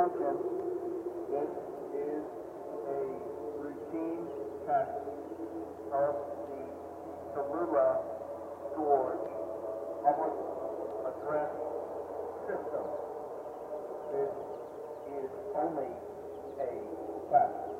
attention, this is a routine test of the Tallulah Gorge public address system. This is only a test.